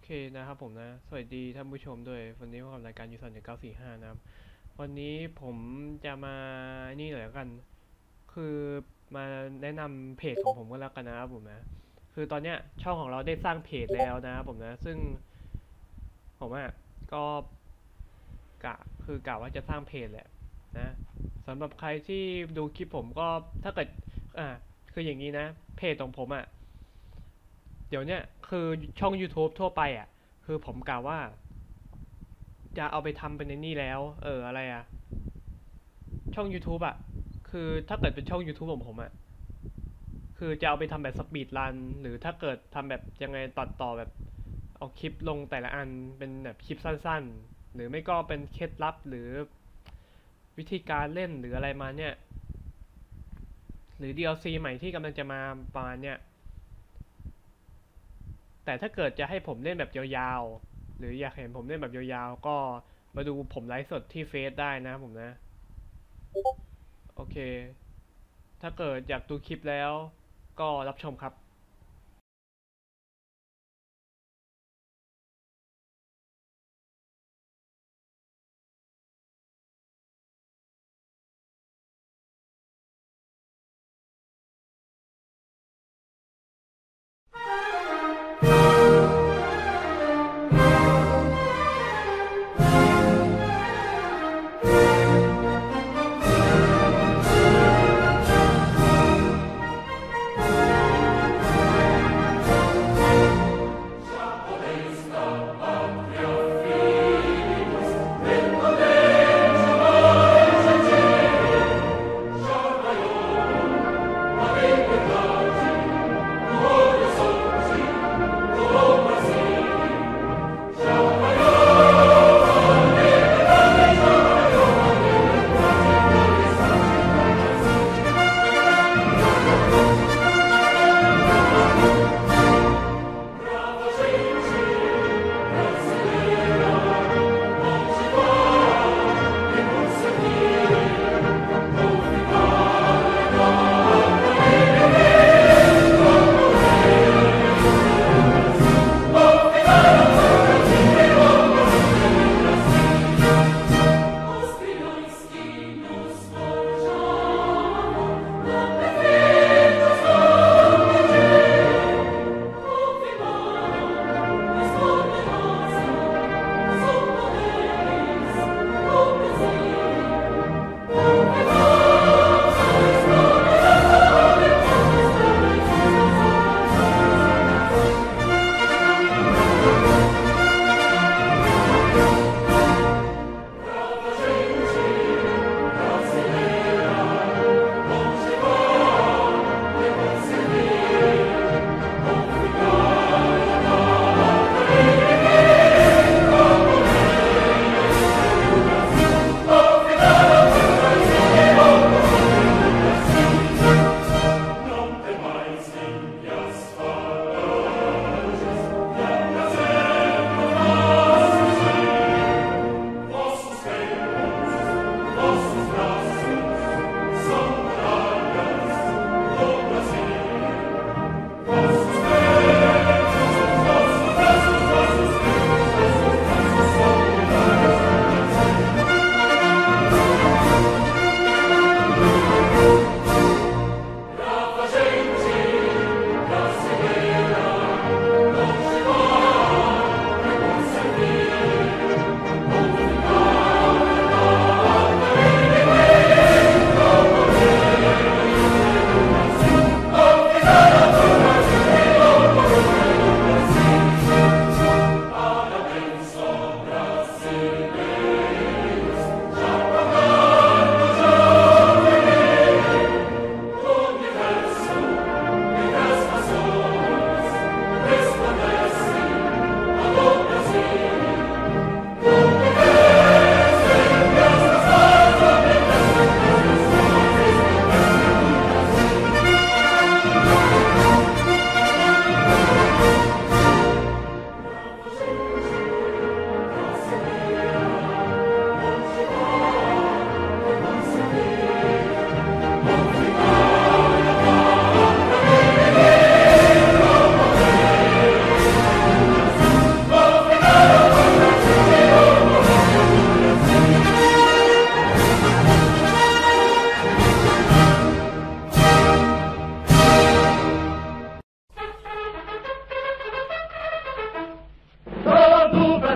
เคนะครับผมนะสวัสดีท่านผู้ชมด้วยวันนี้พบกับรายการยูสัน1945นะครับวันนี้ผมจะมานี่หน่อยแล้วกันคือมาแนะนำเพจของผมก็แล้วกันนะครับผมนะคือตอนเนี้ยช่องของเราได้สร้างเพจแล้วนะครับผมนะซึ่งผมอ่ะก็กะกะว่าจะสร้างเพจแหละนะสำหรับใครที่ดูคลิปผมก็ถ้าเกิดอ่าคืออย่างนี้นะเพจของผมอ่ะเดี๋ยวเนี้ยคือช่อง YouTube ทั่วไปอ่ะคือผมกะว่า จะเอาไปทำเป็นในนี่แล้วอะไรอะช่อง YouTube อะคือถ้าเกิดเป็นช่อง YouTube ของผมอะคือจะเอาไปทำแบบสปีดรันหรือถ้าเกิดทำแบบยังไงตัดต่อแบบเอาคลิปลงแต่ละอันเป็นแบบคลิปสั้นๆหรือไม่ก็เป็นเคล็ดลับหรือวิธีการเล่นหรืออะไรมาเนี่ยหรือ DLC ใหม่ที่กำลังจะมาประมาณเนี่ยแต่ถ้าเกิดจะให้ผมเล่นแบบยาวๆหรืออยากเห็นผมเล่นแบบยาวๆก็มาดูผมไลฟ์สดที่เฟซได้นะผมนะโอเค ถ้าเกิดอยากดูคลิปแล้วก็รับชมครับ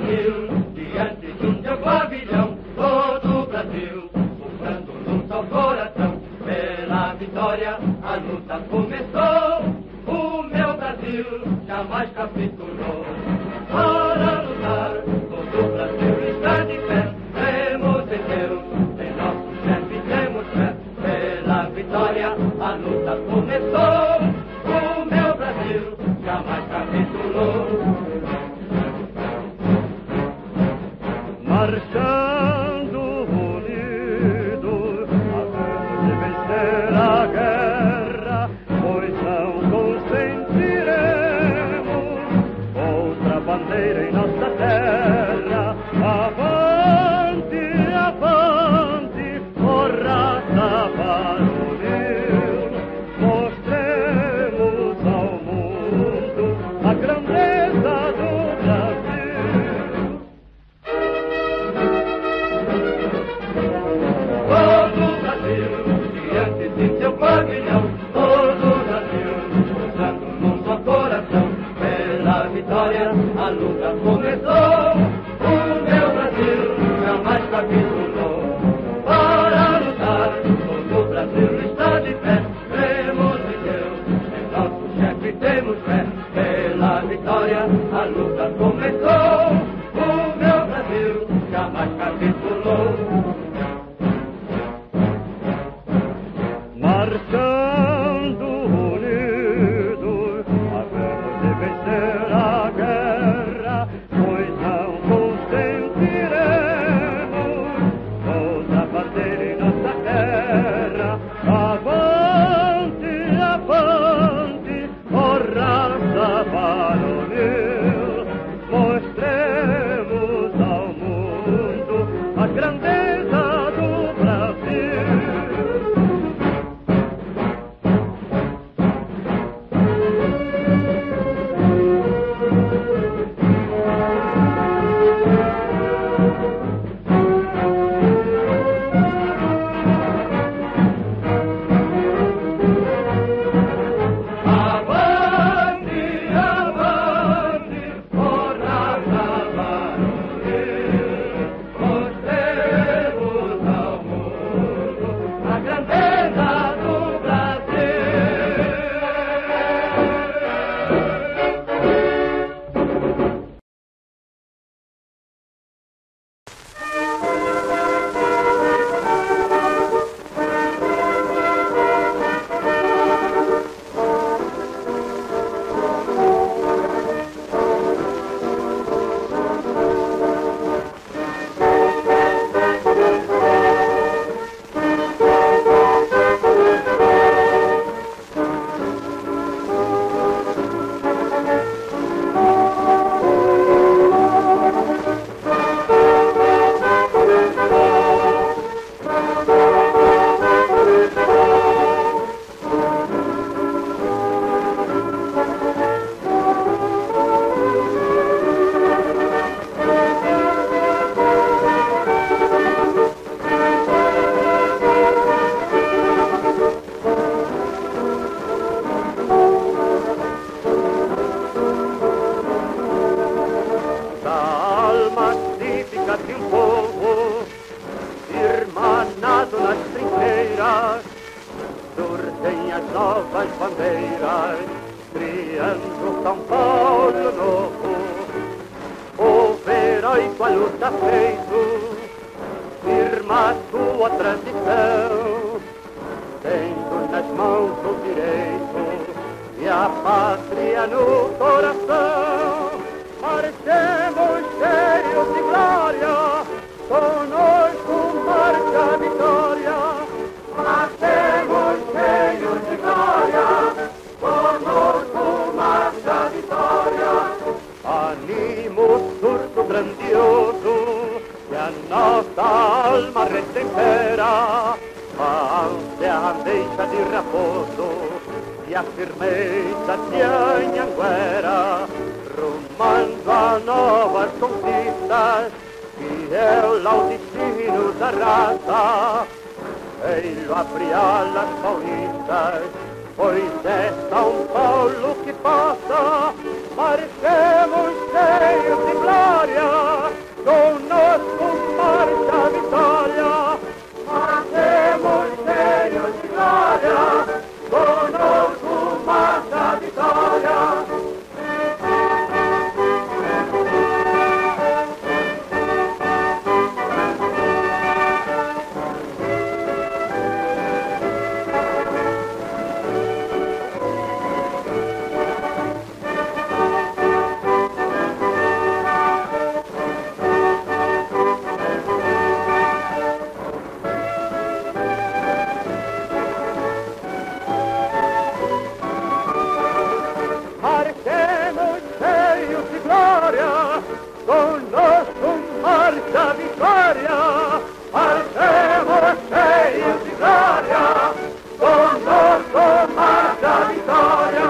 Brasil, diante de um teu pavilhão, todo o Brasil, pulsando num só coração, pela vitória a luta começou, o meu Brasil jamais capitulou. Para lutar, todo o Brasil está de pé, cremos em Deus, em nosso chefe temos fé, pela vitória a luta começou, o meu Brasil jamais capitulou. Marchando unidos, havemos de vencer a guerra, pois não consentiremos outra bandeira em nossa terra. Avante, avante, ó raça varonil, mostremos ao mundo a grandeza do Brasil. Todo o Brasil, diante de seu pavilhão, todo o Brasil, pulsando num só coração, pela vitória a luta começou, o meu Brasil jamais capitulou. Para lutar, todo o Brasil está de pé, cremos em Deus, em nosso chefe temos fé, pela vitória a luta começou, o meu Brasil jamais capitulou. Marchando unidos, havemos de vencer a guerra, pois não consentiremos outra bandeira em nossa terra. Avante, avante, ó raça varonil, mostremos ao mundo a grandeza do Brasil. De um povo irmanado nas trincheiras, surgem as novas bandeiras, criando São Paulo novo. Povo heróico a luta feito, firma sua tradição, tendo nas mãos o direito e a pátria no coração. Marchemos cheios de glória, conosco marcha a vitória. Marchemos cheios de glória, conosco marcha a vitória. Animo surto grandioso, que a nossa alma retempera, a ânsia deixa de raposo e a firmeza de Anhanguera, rumando a novas conquistas, fiel ao destino da raça. Ei-lo abre alas paulistas, pois é São Paulo que passa. Marchemos cheios de glória, conosco marcha vittoria, marchemos serios di gloria, conosco marcha vittoria. Marchemos serios di gloria, conosco marcha vittoria, marchemos serios di gloria, conosco marcha vittoria.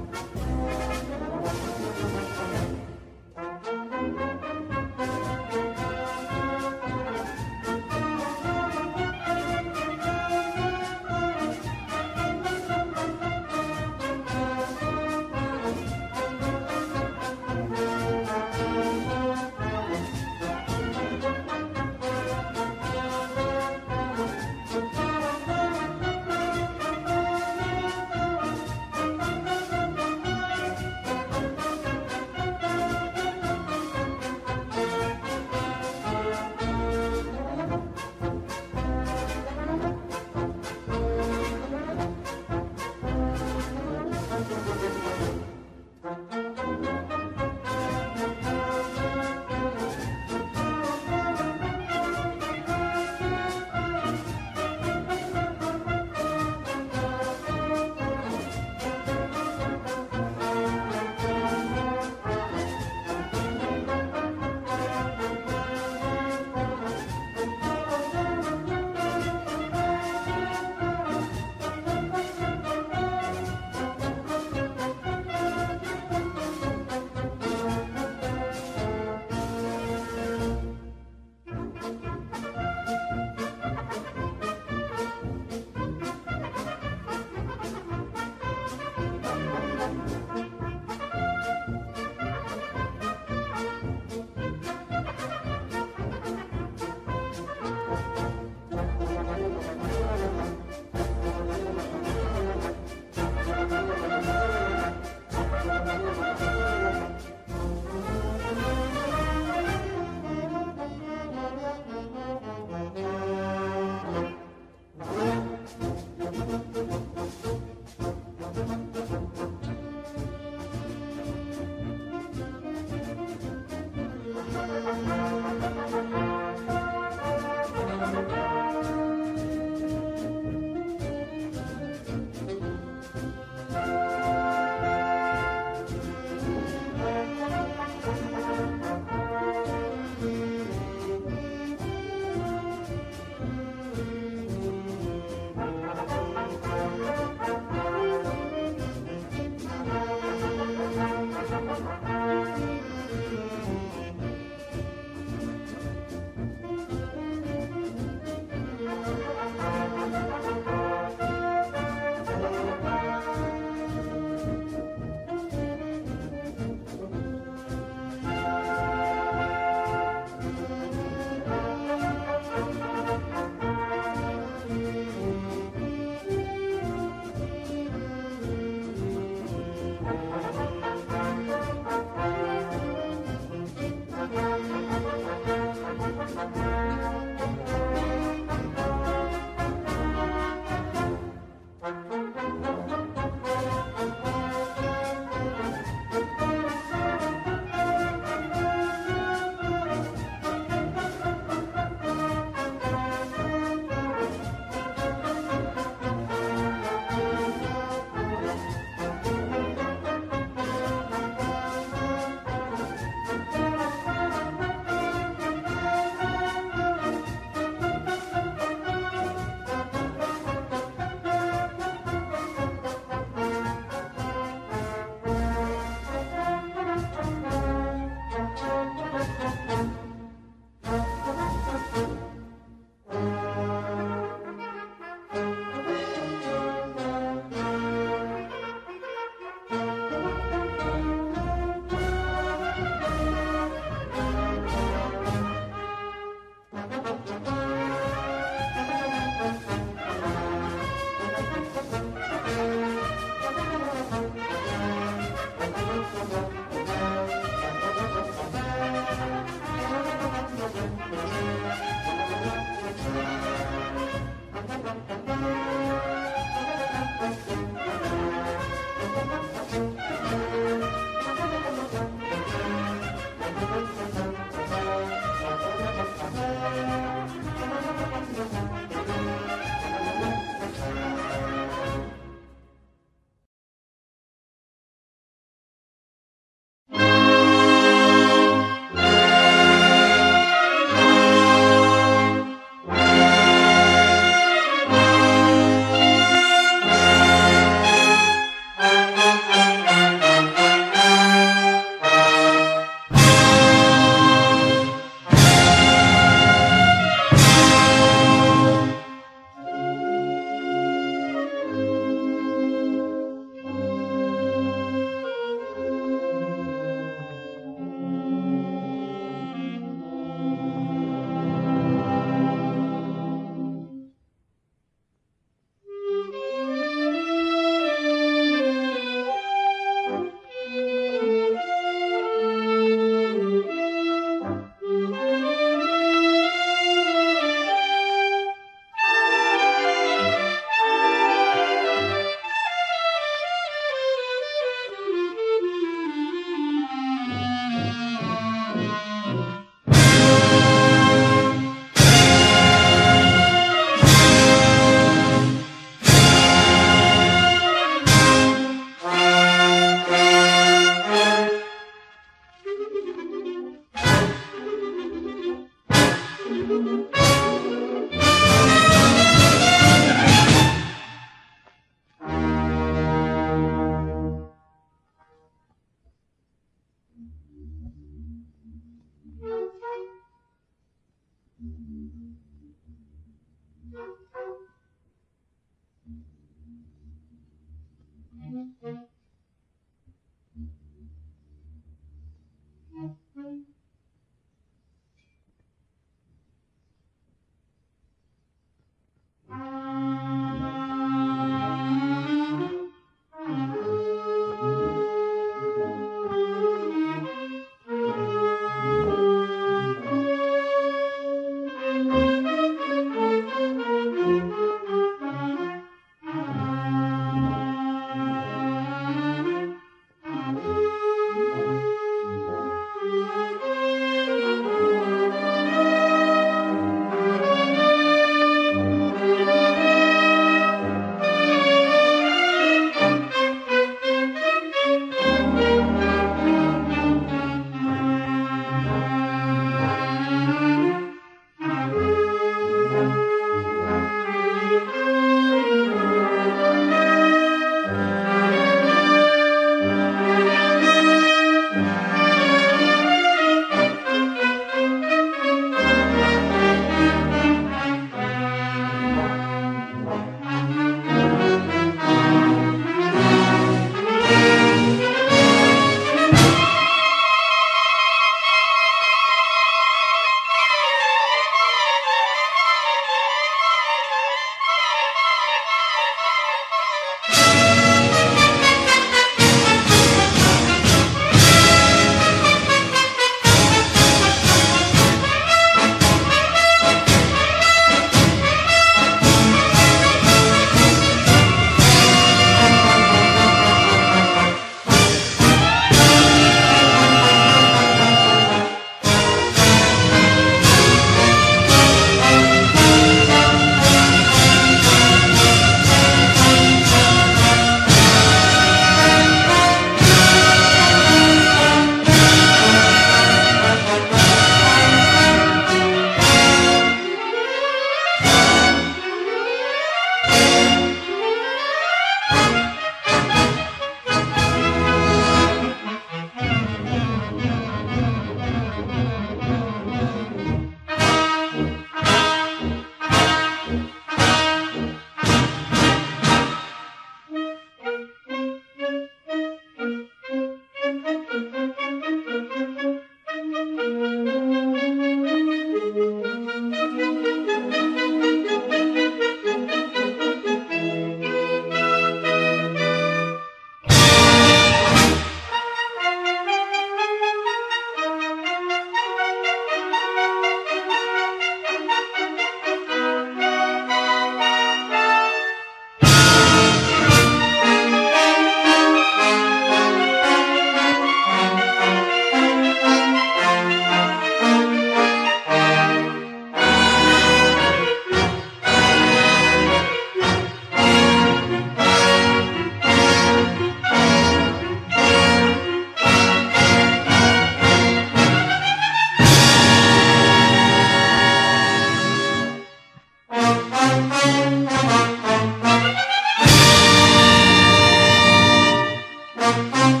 Thank